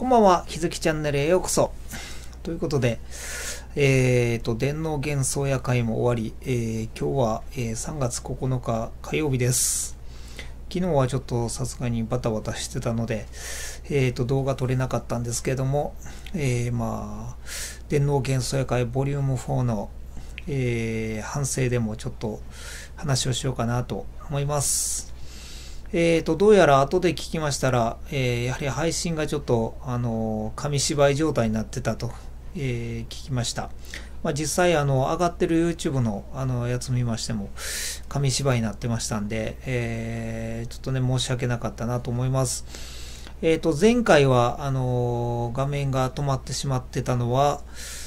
こんばんは、ひづきチャンネルへようこそ。ということで、電脳幻想夜会も終わり、今日は、3月9日火曜日です。昨日はちょっとさすがにバタバタしてたので、動画撮れなかったんですけれども、電脳幻想夜会ボリューム4の、反省でもちょっと話をしようかなと思います。どうやら後で聞きましたら、やはり配信がちょっと、紙芝居状態になってたと、聞きました。実際、上がってる YouTube の、やつ見ましても、紙芝居になってましたんで、ちょっとね、申し訳なかったなと思います。前回は、画面が止まってしまってたのは、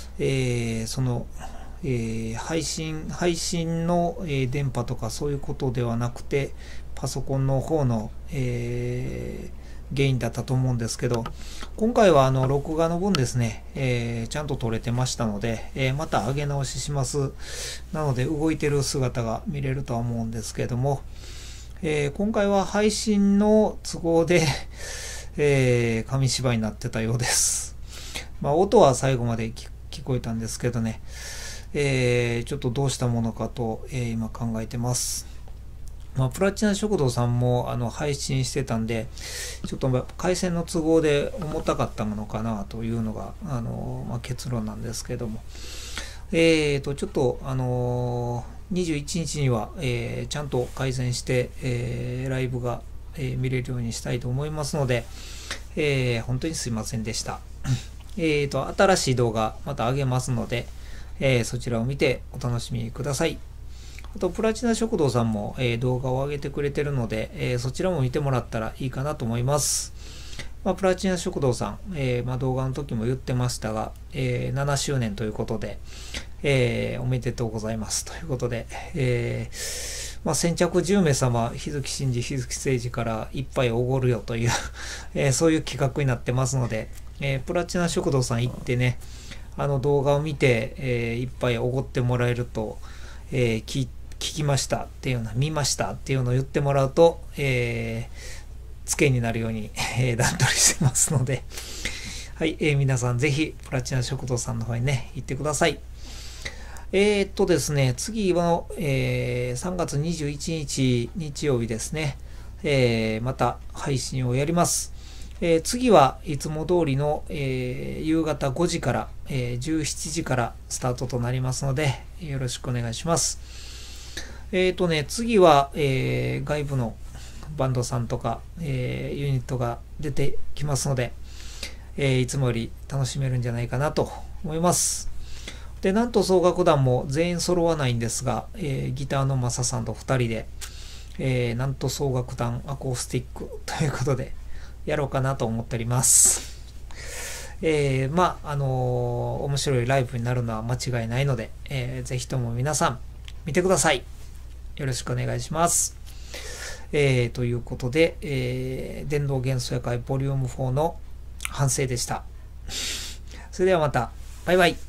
配信の、電波とかそういうことではなくて、パソコンの方の、原因だったと思うんですけど、今回は録画の分ですね、ちゃんと撮れてましたので、また上げ直しします。なので動いてる姿が見れるとは思うんですけれども、今回は配信の都合で、紙芝居になってたようです。音は最後まで聞こえたんですけどね、ちょっとどうしたものかと、今考えてます。プラチナ食堂さんも配信してたんで、ちょっと回線の都合で重たかったのかなというのが結論なんですけども、ちょっと21日には、ちゃんと改善して、ライブが、見れるようにしたいと思いますので、本当にすいませんでした。新しい動画また上げますので、そちらを見てお楽しみください。あと、プラチナ食堂さんも、動画を上げてくれてるので、そちらも見てもらったらいいかなと思います。プラチナ食堂さん、動画の時も言ってましたが、7周年ということで、おめでとうございますということで、先着10名様、日月真嗣、日月誠二から一杯おごるよという、そういう企画になってますので、プラチナ食堂さん行ってね、動画を見て、一杯おごってもらえると、聞きましたっていうの、見ましたっていうのを言ってもらうと、つけになるように、段取りしてますので、はい、皆さんぜひプラチナ食堂さんの方にね、行ってください。ですね、次は、3月21日日曜日ですね、また配信をやります。次はいつも通りの、夕方5時から、17時からスタートとなりますので、よろしくお願いします。次は、外部のバンドさんとか、ユニットが出てきますので、いつもより楽しめるんじゃないかなと思います。で、なんと奏楽団も全員揃わないんですが、ギターのマサさんと2人で、なんと奏楽団アコースティックということで、やろうかなと思っております。面白いライブになるのは間違いないので、ぜひとも皆さん見てください。よろしくお願いします。ということで、電動幻想夜会ボリューム4の反省でした。それではまた、バイバイ。